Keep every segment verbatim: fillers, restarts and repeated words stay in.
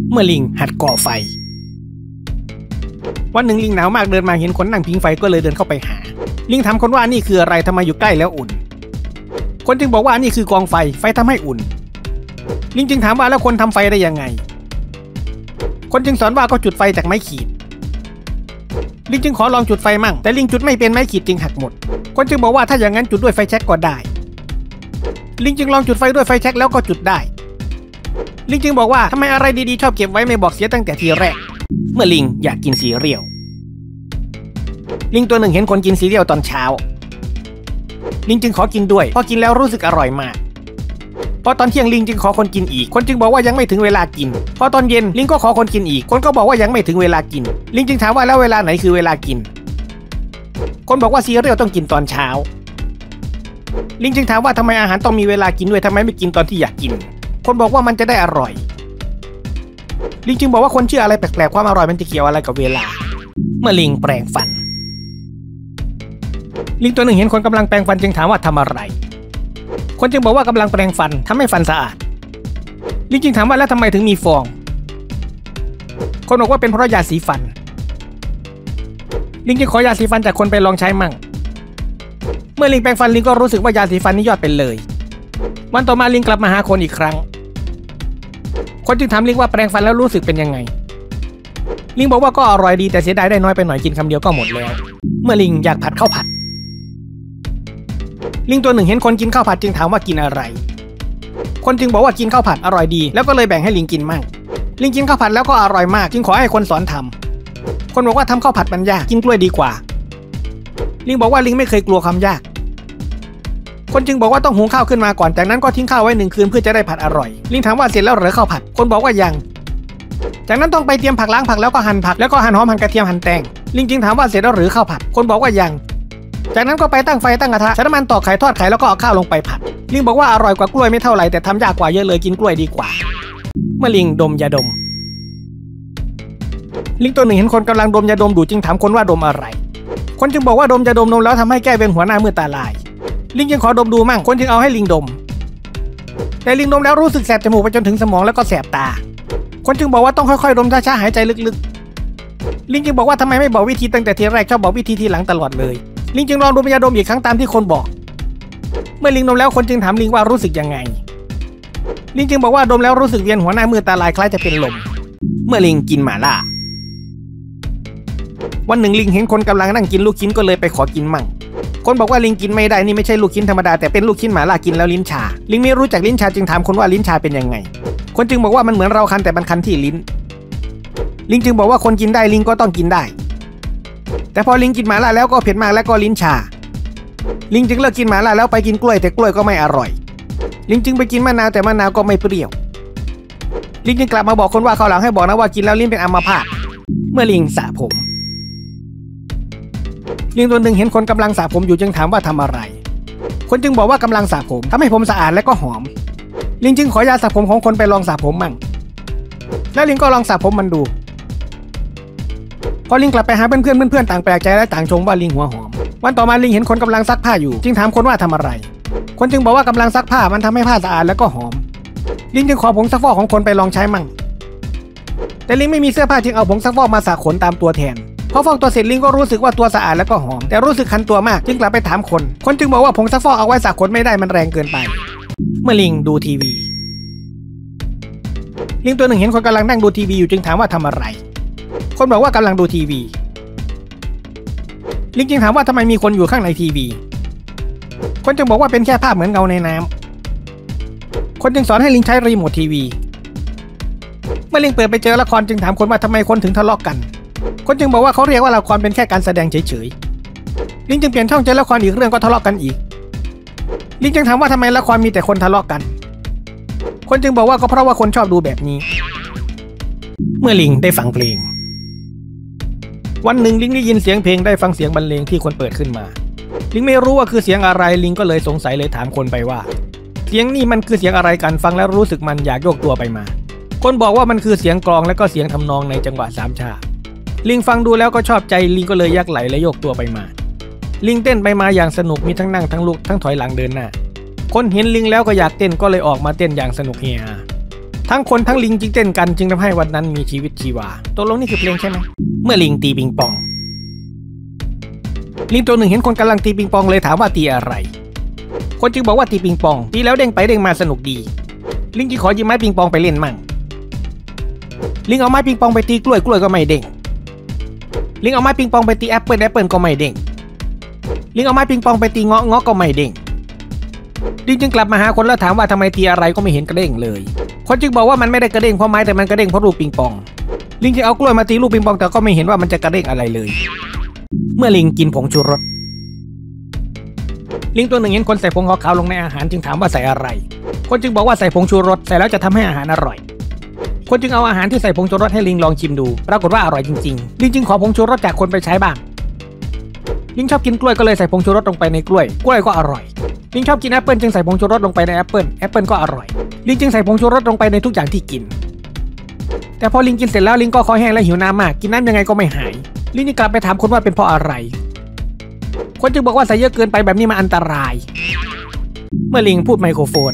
เมื่อลิงหัดก่อไฟวันหนึ่งลิงหนาวมากเดินมาเห็นคนนั่งผิงไฟก็เลยเดินเข้าไปหาลิงถามคนว่านี่คืออะไรทำไมอยู่ใกล้แล้วอุ่นคนจึงบอกว่านี่คือกองไฟไฟทำให้อุ่นลิงจึงถามว่าแล้วคนทำไฟได้ยังไงคนจึงสอนว่าก็จุดไฟจากไม้ขีดลิงจึงขอลองจุดไฟมั่งแต่ลิงจุดไม่เป็นไม้ขีดจึงหักหมดคนจึงบอกว่าถ้าอย่างนั้นจุดด้วยไฟแช็กก็ได้ลิงจึงลองจุดไฟด้วยไฟแช็กแล้วก็จุดได้ลิงจึงบอกว่าทำไมอะไรดีๆชอบเก็บไว้ไม่บอกเสียตั้งแต่ทีแรกเมื่อลิงอยากกินซีเรียลลิงตัวหนึ่งเห็นคนกินซีเรียลตอนเช้าลิงจึงขอกินด้วยพอกินแล้วรู้สึกอร่อยมากพอตอนเที่ยงลิงจึงขอคนกินอีกคนจึงบอกว่ายังไม่ถึงเวลากินพอตอนเย็นลิงก็ขอคนกินอีกคนก็บอกว่ายังไม่ถึงเวลากินลิงจึงถามว่าแล้วเวลาไหนคือเวลากินคนบอกว่าซีเรียลต้องกินตอนเช้าลิงจึงถามว่าทำไมอาหารต้องมีเวลากินด้วยทำไมไม่กินตอนที่อยากกินคนบอกว่ามันจะได้อร่อยลิงจึงบอกว่าคนเชื่ออะไรแปลกๆความอร่อยมันจะเกี่ยวอะไรกับเวลาเมื่อลิงแปรงฟันลิงตัวหนึ่งเห็นคนกำลังแปรงฟันจึงถามว่าทำอะไรคนจึงบอกว่ากำลังแปรงฟันทำให้ฟันสะอาดลิงจึงถามว่าแล้วทำไมถึงมีฟองคนบอกว่าเป็นเพราะยาสีฟันลิงจึงขอยาสีฟันจากคนไปลองใช้มั่งเมื่อลิงแปรงฟันลิงก็รู้สึกว่ายาสีฟันนี่ยอดเป็นเลยวันต่อมาลิงกลับมาหาคนอีกครั้งคนจึงถามลิงว่าแปรงฟันแล้วรู้สึกเป็นยังไงลิงบอกว่าก็อร่อยดีแต่เสียดายได้น้อยไปหน่อยกินคำเดียวก็หมดแล้วเมื่อลิงอยากผัดข้าวผัดลิงตัวหนึ่งเห็นคนกินข้าวผัดจึงถามว่ากินอะไรคนจึงบอกว่ากินข้าวผัดอร่อยดีแล้วก็เลยแบ่งให้ลิงกินมั่งลิงกินข้าวผัดแล้วก็อร่อยมากจึงขอให้คนสอนทำคนบอกว่าทำข้าวผัดมันยากกินกล้วยดีกว่าลิงบอกว่าลิงไม่เคยกลัวความยากคนจึงบอกว่าต้องหุงข้าวขึ้นมาก่อนจากนั้นก็ทิ้งข้าวไว้หนึ่งคืนเพื่อจะได้ผัดอร่อยลิงถามว่าเสร็จแล้วหรือข้าวผัดคนบอกว่ายังจากนั้นต้องไปเตรียมผักล้างผักแล้วก็หั่นผักแล้วก็หั่นหอมหั่นกระเทียมหั่นแตงลิงจึงถามว่าเสร็จแล้วหรือข้าวผัดคนบอกว่ายังจากนั้นก็ไปตั้งไฟตั้งกระทะใส่น้ำมันตอกไข่ทอดไข่แล้วก็เอาข้าวลงไปผัดลิงบอกว่าอร่อยกว่ากล้วยไม่เท่าไหร่แต่ทำยากกว่าเยอะเลยกินกล้วยดีกว่าเมื่อลิงดมยาดมลิงตัวหนึ่งเห็นคนกำลังดมยาดมดูจึงถามคนว่าดมอะไรคนจึงบอกว่าดมยาดมนมแล้วทำให้แก้เป็นหัวหน้ามืดตาลายลิงจึงขอดมดูมั่งคนจึงเอาให้ลิงดมแต่ลิงดมแล้วรู้สึกแสบจมูกไปจนถึงสมองแล้วก็แสบตาคนจึงบอกว่าต้องค่อยๆดมช้าๆหายใจลึกๆลิงจึงบอกว่าทำไมไม่บอกวิธีตั้งแต่ทีแรกชอบบอกวิธีทีหลังตลอดเลยลิงจึงลองดมยาดมอีกครั้งตามที่คนบอกเมื่อลิงดมแล้วคนจึงถามลิงว่ารู้สึกยังไงลิงจึงบอกว่าดมแล้วรู้สึกเวียนหัวหน้ามืดตาลายคล้ายจะเป็นลมเมื่อลิงกินหม่าล่าวันหนึ่งลิงเห็นคนกำลังนั่งกินลูกชิ้นก็เลยไปขอกินมั่งคนบอกว่าลิงกินไม่ได้นี่ไม่ใช่ลูกชิ้นธรรมดาแต่เป็นลูกชิ้นหม่าล่ากินแล้วลิ้นชาลิงไม่รู้จักลิ้นชาจึงถามคนว่าลิ้นชาเป็นยังไงคนจึงบอกว่ามันเหมือนเราคันแต่มันคันที่ลิ้นลิงจึงบอกว่าคนกินได้ลิงก็ต้องกินได้แต่พอลิงกินหม่าล่าแล้วก็เผ็ดมากแล้วก็ลิ้นชาลิงจึงเลิกกินหม่าล่าแล้วไปกินกล้วยแต่กล้วยก็ไม่อร่อยลิงจึงไปกินมะนาวแต่มะนาวก็ไม่เปรี้ยวลิงจึงกลับมาบอกคนว่าคราวหลังให้บอกนะว่ากินแล้วลิ้นเป็นอัมพาตเมื่อลิงสระผมลิงตัวหนึ่งเห็นคนกำลังสระผมอยู่จึงถามว่าทำอะไรคนจึงบอกว่ากำลังสระผมทำให้ผมสะอาดและก็หอมลิงจึงขอยาสระผมของคนไปลองสระผมมั่งแล้วลิงก็ลองสระผมมันดูพอลิงกลับไปหาเพื่อนเพื่อนเพื่อนต่างแปลกใจและต่างชมว่าลิงหัวหอมวันต่อมาลิงเห็นคนกำลังซักผ้าอยู่จึงถามคนว่าทำอะไรคนจึงบอกว่ากำลังซักผ้ามันทำให้ผ้าสะอาดและก็หอมลิงจึงขอผงซักฟอกของคนไปลองใช้มั่งแต่ลิงไม่มีเสื้อผ้าจึงเอาผงซักฟอกมาสระขนตามตัวแทนพอฟอกตัวเสร็จลิงก็รู้สึกว่าตัวสะอาดและก็หอมแต่รู้สึกคันตัวมากจึงกลับไปถามคนคนจึงบอกว่าผงซักฟอกเอาไว้สระขนไม่ได้มันแรงเกินไปเมื่อลิงดูทีวีลิงตัวหนึ่งเห็นคนกำลังนั่งดูทีวีอยู่จึงถามว่าทำอะไรคนบอกว่ากำลังดูทีวีลิงจึงถามว่าทำไมมีคนอยู่ข้างในทีวีคนจึงบอกว่าเป็นแค่ภาพเหมือนเงาในน้ำคนจึงสอนให้ลิงใช้รีโมททีวีเมื่อลิงเปิดไปเจอละครจึงถามคนว่าทำไมคนถึงทะเลาะกันคนจึงบอกว่าเขาเรียกว่าละครเป็นแค่การแสดงเฉยๆลิงจึงเปลี่ยนช่องเจอละครอีกเรื่องก็ทะเลาะกันอีกลิงจึงถามว่าทำไมละครมีแต่คนทะเลาะกันคนจึงบอกว่าก็เพราะว่าคนชอบดูแบบนี้เมื่อลิงได้ฟังเพลงวันหนึ่งลิงได้ยินเสียงเพลงได้ฟังเสียงบรรเลงที่คนเปิดขึ้นมาลิงไม่รู้ว่าคือเสียงอะไรลิงก็เลยสงสัยเลยถามคนไปว่าเสียงนี่มันคือเสียงอะไรกันฟังแล้วรู้สึกมันอยากโยกตัวไปมาคนบอกว่ามันคือเสียงกลองและก็เสียงทำนองในจังหวะสามชาลิงฟังดูแล้วก็ชอบใจลิงก็เลยยักไหลและโยกตัวไปมาลิงเต้นไปมาอย่างสนุกมีทั้งนั่งทั้งลุกทั้งถอยหลังเดินหน้าคนเห็นลิงแล้วก็อยากเต้นก็เลยออกมาเต้นอย่างสนุกเฮฮาทั้งคนทั้งลิงจึงเต้นกันจึงทำให้วันนั้นมีชีวิตชีวาตกลงนี่คือเพลงใช่ไหมเมื่อลิงตีปิงปองลิงตัวหนึ่งเห็นคนกำลังตีปิงปองเลยถามว่าตีอะไรคนจึงบอกว่าตีปิงปองตีแล้วเด้งไปเด้งมาสนุกดีลิงจึงขอยืมไม้ปิงปองไปเล่นมั่งลิงเอาไม้ปิงปองไปตีกล้วยกล้วยก็ไม่เด้งลิงเอาไม้ปิงปองไปตีแอปเปิลแอปเปิลก็ไม่เด้งลิงเอาไม้ปิงปองไปตีเงาะเงาะก็ไม่เด้งลิงจึงกลับมาหาคนแล้วถามว่าทำไมตีอะไรก็ไม่เห็นกระเด้งเลยคนจึงบอกว่ามันไม่ได้กระเด้งเพราะไม้แต่มันกระเด้งเพราะลูกปิงปองลิงจึงเอากล้วยมาตีลูกปิงปองแต่ก็ไม่เห็นว่ามันจะกระเด้งอะไรเลยเมื่อลิงกินผงชูรสลิงตัวหนึ่งเห็นคนใส่ผงขาวๆลงในอาหารจึงถามว่าใส่อะไรคนจึงบอกว่าใส่ผงชูรสใส่แล้วจะทำให้อาหารอร่อยคนจึงเอาอาหารที่ใส่ผงชูรสให้ลิงลองชิมดูปรากฏว่าอร่อยจริงๆลิงจึงขอผงชูรสจากคนไปใช้บ้างลิงชอบกินกล้วยก็เลยใส่ผงชูรสลงไปในกล้วยกล้วยก็อร่อยลิงชอบกินแอปเปิลจึงใส่ผงชูรสลงไปในแอปเปิลแอปเปิลก็อร่อยลิงจึงใส่ผงชูรสลงไปในทุกอย่างที่กินแต่พอลิงกินเสร็จแล้วลิงก็คอแห้งและหิวน้ำมากกินน้ำยังไงก็ไม่หายลิงจึงกลับไปถามคนว่าเป็นเพราะอะไรคนจึงบอกว่าใส่เยอะเกินไปแบบนี้มันอันตรายเมื่อลิงพูดไมโครโฟน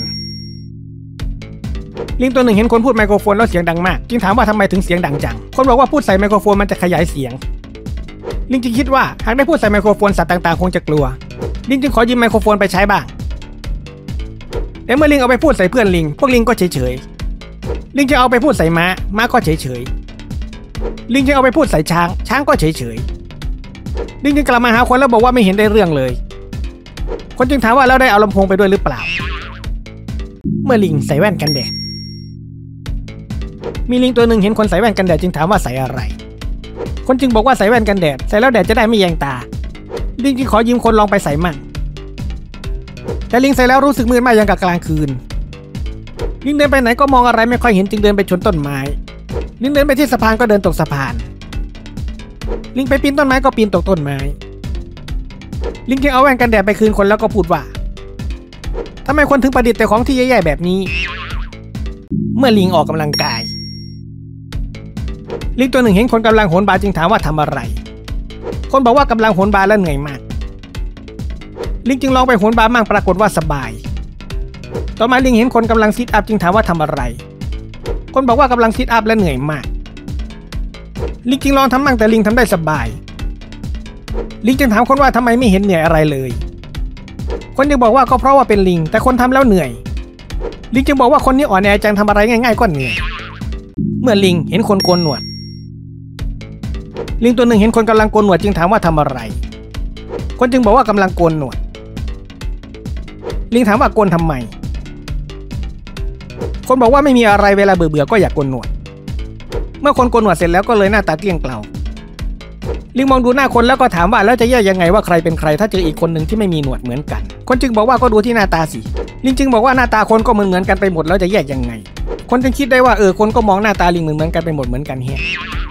ลิงตัวหนึ่งเห็นคนพูดไมโครโฟนแล้วเสียงดังมากจึงถามว่าทำไมถึงเสียงดังจังคนบอกว่าพูดใส่ไมโครโฟนมันจะขยายเสียงลิงจึงคิดว่าหากได้พูดใส่ไมโครโฟนสัตว์ต่างๆคงจะกลัวลิงจึงขอยืมไมโครโฟนไปใช้บ้างแต่เมื่อลิงเอาไปพูดใส่เพื่อนลิงพวกลิงก็เฉยๆลิงจึงเอาไปพูดใส่ม้าม้าก็เฉยๆลิงจึงเอาไปพูดใส่ช้างช้างก็เฉยๆลิงจึงกลับมาหาคนแล้วบอกว่าไม่เห็นได้เรื่องเลยคนจึงถามว่าแล้วได้เอาลำโพงไปด้วยหรือเปล่าเมื่อลิงใส่แว่นกันแดดมีลิงตัวหนึ่งเห็นคนใส่แว่นกันแดดจึงถามว่าใส่อะไรคนจึงบอกว่าใส่แว่นกันแดดใส่แล้วแดดจะได้ไม่แยงตาลิงจึงขอยืมคนลองไปใส่มั่งแต่ลิงใส่แล้วรู้สึกมืดมากยังกับกลางคืนลิงเดินไปไหนก็มองอะไรไม่ค่อยเห็นจึงเดินไปชนต้นไม้ลิงเดินไปที่สะพานก็เดินตกสะพานลิงไปปีนต้นไม้ก็ปีนตกต้นไม้ลิงจึงเอาแว่นกันแดดไปคืนคนแล้วก็พูดว่าทำไมคนถึงประดิษฐ์แต่ของที่แย่ๆแบบนี้เมื่อลิงออกกำลังกายลิงตัวหนึ่งเห็นคนกำลังโหนบาร์จึงถามว่าทำอะไรคนบอกว่ากำลังโหนบาร์และเหนื่อยมากลิงจึงลองไปโหนบาร์มั่งปรากฏว่าสบายต่อมาลิงเห็นคนกำลังซิทอัพจึงถามว่าทำอะไรคนบอกว่ากำลังซิทอัพและเหนื่อยมากลิงจึงลองทำมั่งแต่ลิงทำได้สบายลิงจึงถามคนว่าทำไมไม่เห็นเหนื่อยอะไรเลยคนจึงบอกว่าก็เพราะว่าเป็นลิงแต่คนทำแล้วเหนื่อยลิงจึงบอกว่าคนนี้อ่อนแอจังทำอะไรง่ายๆก็เหนื่อยเมื่อลิงเห็นคนโกนหนวดลิงตัวหนึ่งเห็นคนกำลังโกนหนวดจึงถามว่าทำอะไรคนจึงบอกว่ากำลังโกนหนวดลิงถามว่าโกนทำไมคนบอกว่าไม่มีอะไรเวลาเบื่อๆก็อยากโกนหนวดเมื่อคนโกนหนวดเสร็จแล้วก็เลยหน้าตาเกลี้ยงเกลาลิงมองดูหน้าคนแล้วก็ถามว่าแล้วจะแยกยังไงว่าใครเป็นใครถ้าเจออีกคนหนึ่งที่ไม่มีหนวดเหมือนกันคนจึงบอกว่าก็ดูที่หน้าตาสิลิงจึงบอกว่าหน้าตาคนก็เหมือนเหมือนกันไปหมดแล้วจะแยกยังไงคนจึงคิดได้ว่าเออคนก็มองหน้าตาลิงเหมือนเหมือนกันไปหมดเหมือนกันเฮ้